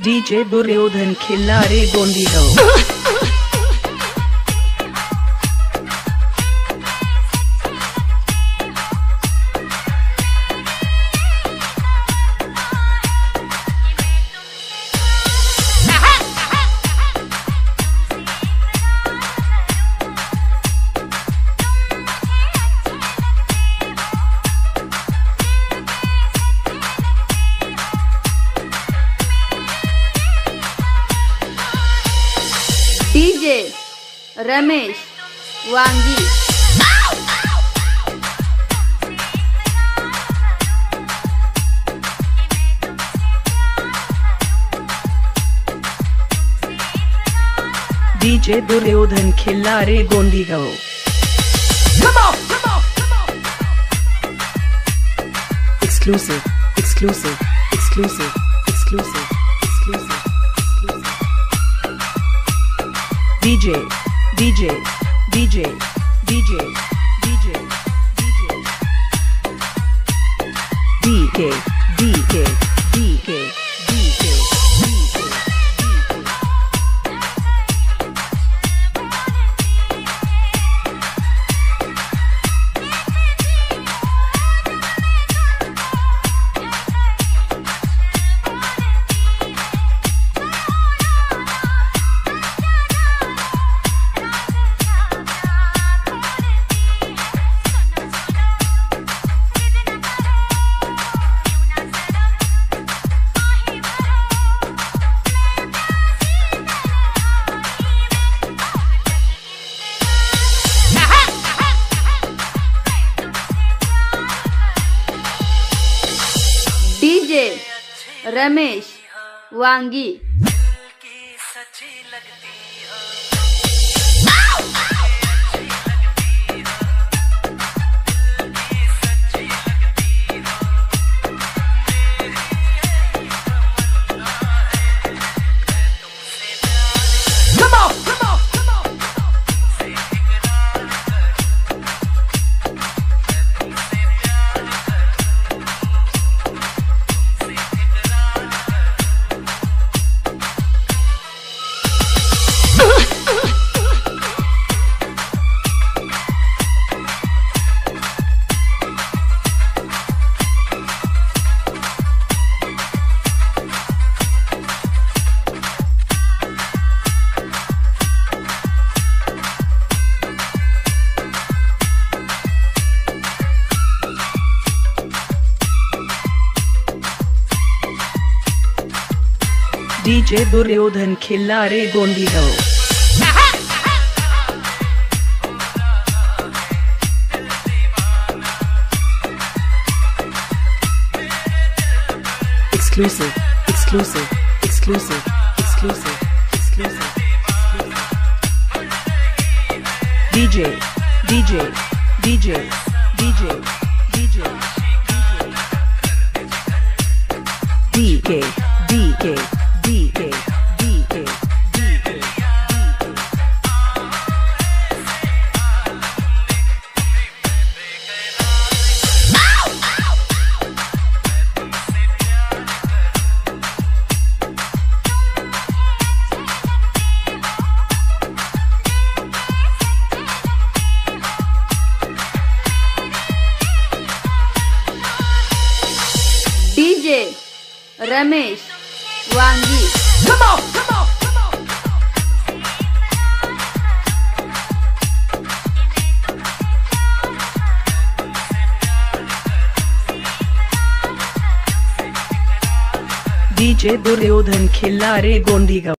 DJ Duryodhan Khillare Gondi हो। DJ Ramesh Vangi DJ Duryodhan Khillare Gondi हो। Exclusive, exclusive, exclusive, exclusive, exclusive, exclusive. DJ, DJ, DJ, DJ, DJ, DJ. DK, DK, DK, DK, DK. DJ Ramesh Vangi DJ Duryodhan Khillare Gondi हो। Exclusive, exclusive, exclusive, exclusive, exclusive, exclusive. DJ, DJ, DJ, DJ, DJ, DJ. DK, DK, DK, DK, DK, DK. DJ Ramesh Vangi DJ Duryodhan Khillare Gondi हो।